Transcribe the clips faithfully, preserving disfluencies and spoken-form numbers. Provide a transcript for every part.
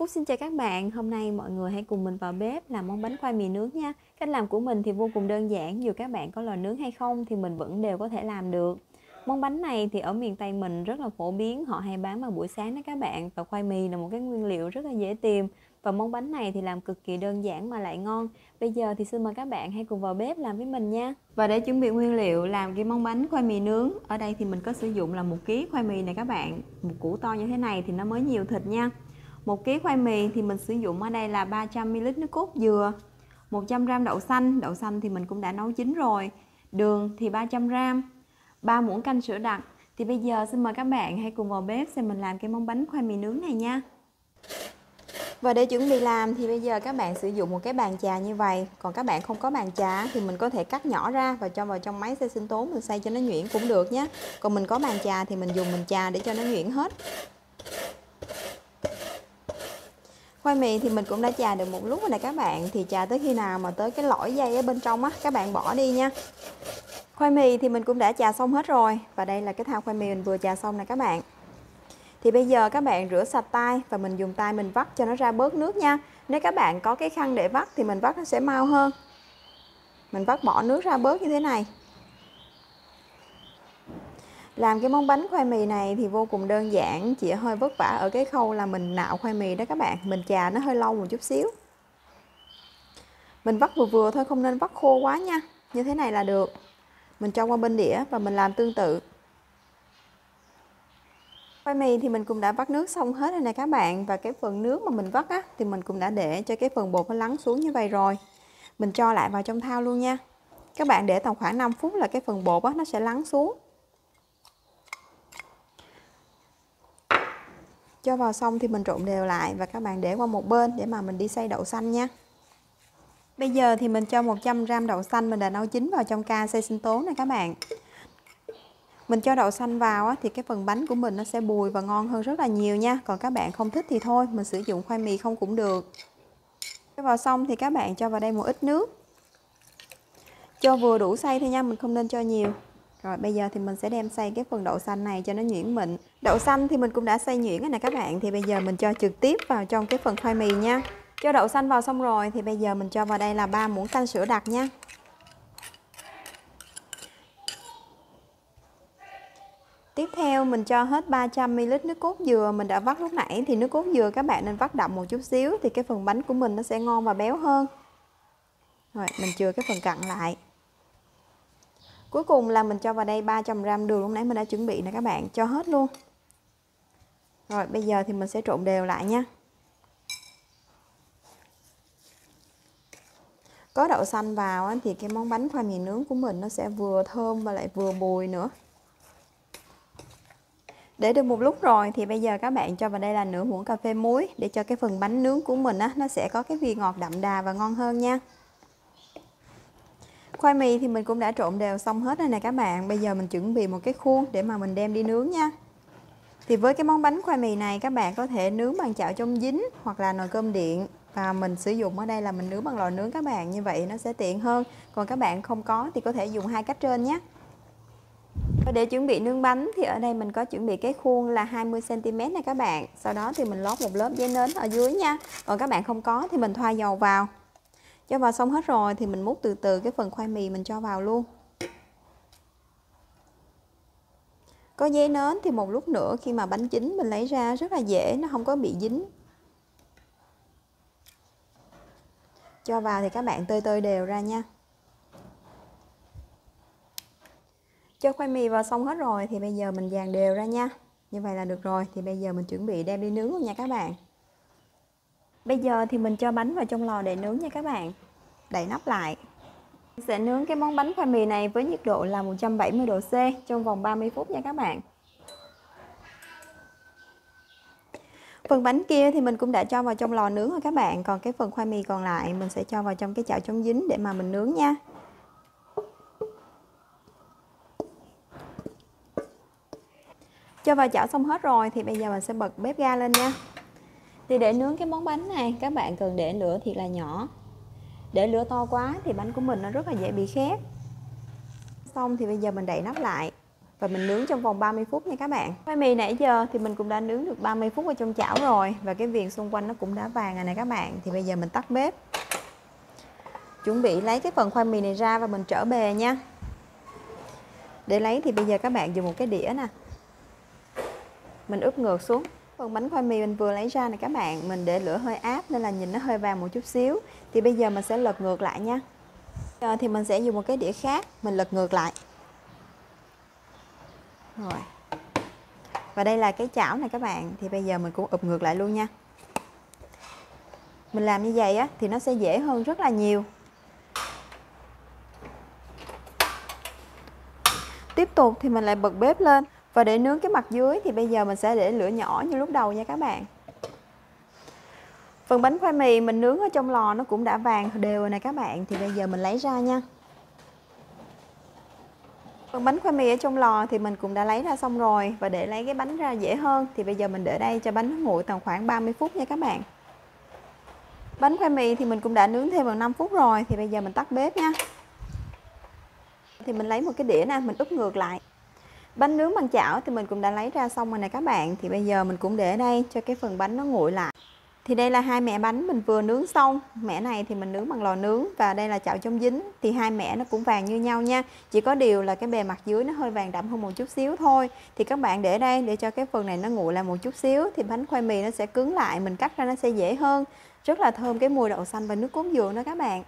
Phúc xin chào các bạn, hôm nay mọi người hãy cùng mình vào bếp làm món bánh khoai mì nướng nha. Cách làm của mình thì vô cùng đơn giản, dù các bạn có lò nướng hay không thì mình vẫn đều có thể làm được. Món bánh này thì ở miền Tây mình rất là phổ biến, họ hay bán vào buổi sáng đó các bạn. Và khoai mì là một cái nguyên liệu rất là dễ tìm. Và món bánh này thì làm cực kỳ đơn giản mà lại ngon. Bây giờ thì xin mời các bạn hãy cùng vào bếp làm với mình nha. Và để chuẩn bị nguyên liệu làm cái món bánh khoai mì nướng, ở đây thì mình có sử dụng là một ký khoai mì này các bạn. Một củ to như thế này thì nó mới nhiều thịt nha. Một ký khoai mì thì mình sử dụng ở đây là ba trăm mi li lít nước cốt dừa, một trăm gam đậu xanh, đậu xanh thì mình cũng đã nấu chín rồi, đường thì ba trăm gam, ba muỗng canh sữa đặc. Thì bây giờ xin mời các bạn hãy cùng vào bếp xem mình làm cái món bánh khoai mì nướng này nha. Và để chuẩn bị làm thì bây giờ các bạn sử dụng một cái bàn chà như vậy. Còn các bạn không có bàn chà thì mình có thể cắt nhỏ ra và cho vào trong máy xay sinh tố, mình xay cho nó nhuyễn cũng được nhé. Còn mình có bàn chà thì mình dùng mình chà để cho nó nhuyễn hết. Khoai mì thì mình cũng đã chà được một lúc rồi này các bạn. Thì chà tới khi nào mà tới cái lõi dây ở bên trong á, các bạn bỏ đi nha. Khoai mì thì mình cũng đã chà xong hết rồi. Và đây là cái thau khoai mì mình vừa chà xong này các bạn. Thì bây giờ các bạn rửa sạch tay và mình dùng tay mình vắt cho nó ra bớt nước nha. Nếu các bạn có cái khăn để vắt thì mình vắt nó sẽ mau hơn. Mình vắt bỏ nước ra bớt như thế này. Làm cái món bánh khoai mì này thì vô cùng đơn giản, chỉ hơi vất vả ở cái khâu là mình nạo khoai mì đó các bạn. Mình chà nó hơi lâu một chút xíu. Mình vắt vừa vừa thôi, không nên vắt khô quá nha. Như thế này là được. Mình cho qua bên đĩa và mình làm tương tự. Khoai mì thì mình cũng đã vắt nước xong hết rồi nè các bạn. Và cái phần nước mà mình vắt á, thì mình cũng đã để cho cái phần bột nó lắng xuống như vậy rồi. Mình cho lại vào trong thau luôn nha. Các bạn để tầm khoảng năm phút là cái phần bột á, nó sẽ lắng xuống. Cho vào xong thì mình trộn đều lại và các bạn để qua một bên để mà mình đi xay đậu xanh nha. Bây giờ thì mình cho một trăm gam đậu xanh mình đã nấu chín vào trong ca xay sinh tố này các bạn. Mình cho đậu xanh vào á, thì cái phần bánh của mình nó sẽ bùi và ngon hơn rất là nhiều nha. Còn các bạn không thích thì thôi, mình sử dụng khoai mì không cũng được. Cho vào xong thì các bạn cho vào đây một ít nước. Cho vừa đủ xay thôi nha, mình không nên cho nhiều. Rồi bây giờ thì mình sẽ đem xay cái phần đậu xanh này cho nó nhuyễn mịn. Đậu xanh thì mình cũng đã xay nhuyễn rồi nè các bạn. Thì bây giờ mình cho trực tiếp vào trong cái phần khoai mì nha. Cho đậu xanh vào xong rồi thì bây giờ mình cho vào đây là ba muỗng canh sữa đặc nha. Tiếp theo mình cho hết ba trăm mi li lít nước cốt dừa mình đã vắt lúc nãy. Thì nước cốt dừa các bạn nên vắt đậm một chút xíu thì cái phần bánh của mình nó sẽ ngon và béo hơn. Rồi mình chừa cái phần cặn lại. Cuối cùng là mình cho vào đây ba trăm gam đường lúc nãy mình đã chuẩn bị nè các bạn, cho hết luôn. Rồi bây giờ thì mình sẽ trộn đều lại nha. Có đậu xanh vào thì cái món bánh khoai mì nướng của mình nó sẽ vừa thơm và lại vừa bùi nữa. Để được một lúc rồi thì bây giờ các bạn cho vào đây là nửa muỗng cà phê muối để cho cái phần bánh nướng của mình á, nó sẽ có cái vị ngọt đậm đà và ngon hơn nha. Khoai mì thì mình cũng đã trộn đều xong hết rồi nè các bạn. Bây giờ mình chuẩn bị một cái khuôn để mà mình đem đi nướng nha. Thì với cái món bánh khoai mì này các bạn có thể nướng bằng chảo chống dính hoặc là nồi cơm điện. Và mình sử dụng ở đây là mình nướng bằng lò nướng các bạn, như vậy nó sẽ tiện hơn. Còn các bạn không có thì có thể dùng hai cách trên nhé. Và để chuẩn bị nướng bánh thì ở đây mình có chuẩn bị cái khuôn là hai mươi xăng ti mét này các bạn. Sau đó thì mình lót một lớp giấy nến ở dưới nha. Còn các bạn không có thì mình thoa dầu vào. Cho vào xong hết rồi thì mình múc từ từ cái phần khoai mì mình cho vào luôn. Có giấy nến thì một lúc nữa khi mà bánh chín mình lấy ra rất là dễ, nó không có bị dính. Cho vào thì các bạn tơi tơi đều ra nha. Cho khoai mì vào xong hết rồi thì bây giờ mình dàn đều ra nha. Như vậy là được rồi. Thì bây giờ mình chuẩn bị đem đi nướng luôn nha các bạn. Bây giờ thì mình cho bánh vào trong lò để nướng nha các bạn. Đậy nắp lại. Mình sẽ nướng cái món bánh khoai mì này với nhiệt độ là một trăm bảy mươi độ C trong vòng ba mươi phút nha các bạn. Phần bánh kia thì mình cũng đã cho vào trong lò nướng rồi các bạn. Còn cái phần khoai mì còn lại mình sẽ cho vào trong cái chảo chống dính để mà mình nướng nha. Cho vào chảo xong hết rồi thì bây giờ mình sẽ bật bếp ga lên nha. Thì để nướng cái món bánh này các bạn cần để lửa thiệt là nhỏ. Để lửa to quá thì bánh của mình nó rất là dễ bị khét. Xong thì bây giờ mình đậy nắp lại. và mình nướng trong vòng ba mươi phút nha các bạn. Khoai mì nãy giờ thì mình cũng đã nướng được ba mươi phút ở trong chảo rồi, và cái viền xung quanh nó cũng đã vàng rồi này các bạn. Thì bây giờ mình tắt bếp, chuẩn bị lấy cái phần khoai mì này ra và mình trở bề nha. Để lấy thì bây giờ các bạn dùng một cái đĩa nè, mình úp ngược xuống. Phần bánh khoai mì mình vừa lấy ra này các bạn, mình để lửa hơi áp nên là nhìn nó hơi vàng một chút xíu. Thì bây giờ mình sẽ lật ngược lại nha. Giờ thì mình sẽ dùng một cái đĩa khác, mình lật ngược lại. Rồi. Và đây là cái chảo này các bạn, thì bây giờ mình cũng ụp ngược lại luôn nha. Mình làm như vậy á thì nó sẽ dễ hơn rất là nhiều. Tiếp tục thì mình lại bật bếp lên, và để nướng cái mặt dưới thì bây giờ mình sẽ để lửa nhỏ như lúc đầu nha các bạn. Phần bánh khoai mì mình nướng ở trong lò nó cũng đã vàng đều rồi này các bạn, thì bây giờ mình lấy ra nha. Phần bánh khoai mì ở trong lò thì mình cũng đã lấy ra xong rồi, và để lấy cái bánh ra dễ hơn thì bây giờ mình để đây cho bánh nó nguội tầm khoảng ba mươi phút nha các bạn. Bánh khoai mì thì mình cũng đã nướng thêm vào năm phút rồi, thì bây giờ mình tắt bếp nha. Thì mình lấy một cái đĩa nè, mình úp ngược lại. Bánh nướng bằng chảo thì mình cũng đã lấy ra xong rồi này các bạn, thì bây giờ mình cũng để đây cho cái phần bánh nó nguội lại. Thì đây là hai mẻ bánh mình vừa nướng xong. Mẻ này thì mình nướng bằng lò nướng, và đây là chảo chống dính. Thì hai mẻ nó cũng vàng như nhau nha. Chỉ có điều là cái bề mặt dưới nó hơi vàng đậm hơn một chút xíu thôi. Thì các bạn để đây để cho cái phần này nó nguội lại một chút xíu, thì bánh khoai mì nó sẽ cứng lại, mình cắt ra nó sẽ dễ hơn. Rất là thơm cái mùi đậu xanh và nước cốt dừa đó các bạn.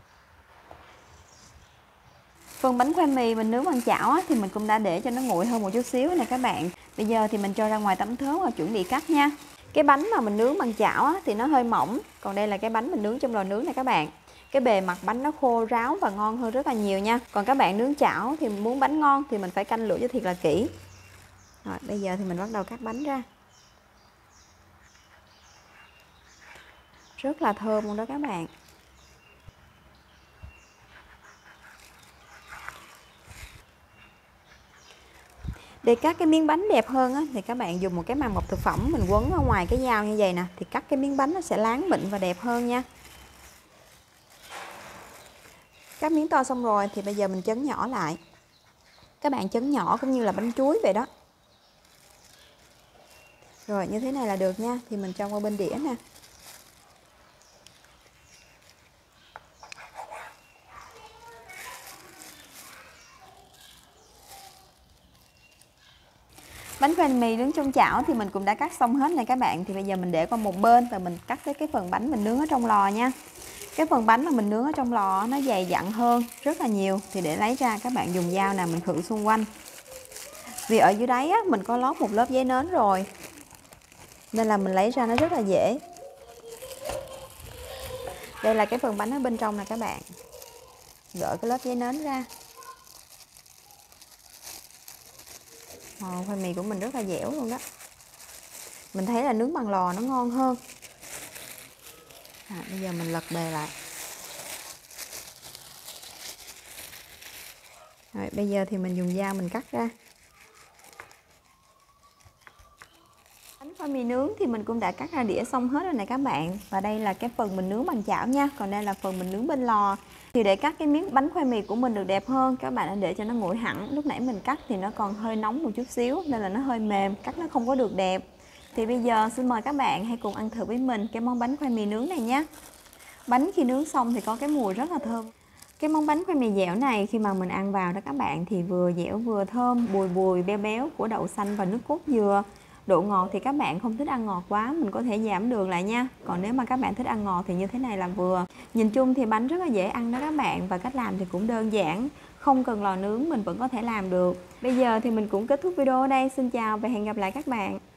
Phần bánh khoai mì mình nướng bằng chảo á, thì mình cũng đã để cho nó nguội hơn một chút xíu này các bạn. Bây giờ thì mình cho ra ngoài tấm thớt và chuẩn bị cắt nha. Cái bánh mà mình nướng bằng chảo á, thì nó hơi mỏng, còn đây là cái bánh mình nướng trong lò nướng này các bạn. Cái bề mặt bánh nó khô ráo và ngon hơn rất là nhiều nha. Còn các bạn nướng chảo thì muốn bánh ngon thì mình phải canh lửa cho thiệt là kỹ. Rồi bây giờ thì mình bắt đầu cắt bánh ra. Rất là thơm luôn đó các bạn. Để cắt cái miếng bánh đẹp hơn á, thì các bạn dùng một cái màng bọc thực phẩm mình quấn ở ngoài cái dao như vậy nè, thì cắt cái miếng bánh nó sẽ láng mịn và đẹp hơn nha. Cắt miếng to xong rồi thì bây giờ mình chấn nhỏ lại. Các bạn chấn nhỏ cũng như là bánh chuối vậy đó. Rồi như thế này là được nha, thì mình cho qua bên đĩa nè. Bánh khoai mì nướng trong chảo thì mình cũng đã cắt xong hết này các bạn. Thì bây giờ mình để qua một bên và mình cắt cái, cái phần bánh mình nướng ở trong lò nha. Cái phần bánh mà mình nướng ở trong lò nó dày dặn hơn rất là nhiều. Thì để lấy ra các bạn dùng dao nè, mình khử xung quanh. Vì ở dưới đáy á, mình có lót một lớp giấy nến rồi, nên là mình lấy ra nó rất là dễ. Đây là cái phần bánh ở bên trong nè các bạn. Gỡ cái lớp giấy nến ra. Ồ, khoai mì của mình rất là dẻo luôn đó. Mình thấy là nướng bằng lò nó ngon hơn. À, bây giờ mình lật bề lại. Rồi, bây giờ thì mình dùng dao mình cắt ra. Bánh khoai mì nướng thì mình cũng đã cắt ra đĩa xong hết rồi này các bạn. Và đây là cái phần mình nướng bằng chảo nha. Còn đây là phần mình nướng bên lò. Thì để cắt cái miếng bánh khoai mì của mình được đẹp hơn, các bạn nên để cho nó nguội hẳn. Lúc nãy mình cắt thì nó còn hơi nóng một chút xíu, nên là nó hơi mềm, cắt nó không có được đẹp. Thì bây giờ xin mời các bạn hãy cùng ăn thử với mình cái món bánh khoai mì nướng này nhé. Bánh khi nướng xong thì có cái mùi rất là thơm. Cái món bánh khoai mì dẻo này khi mà mình ăn vào đó các bạn thì vừa dẻo vừa thơm, bùi bùi béo béo của đậu xanh và nước cốt dừa. Độ ngọt thì các bạn không thích ăn ngọt quá, mình có thể giảm đường lại nha. Còn nếu mà các bạn thích ăn ngọt thì như thế này là vừa. Nhìn chung thì bánh rất là dễ ăn đó các bạn, và cách làm thì cũng đơn giản. Không cần lò nướng mình vẫn có thể làm được. Bây giờ thì mình cũng kết thúc video ở đây. Xin chào và hẹn gặp lại các bạn.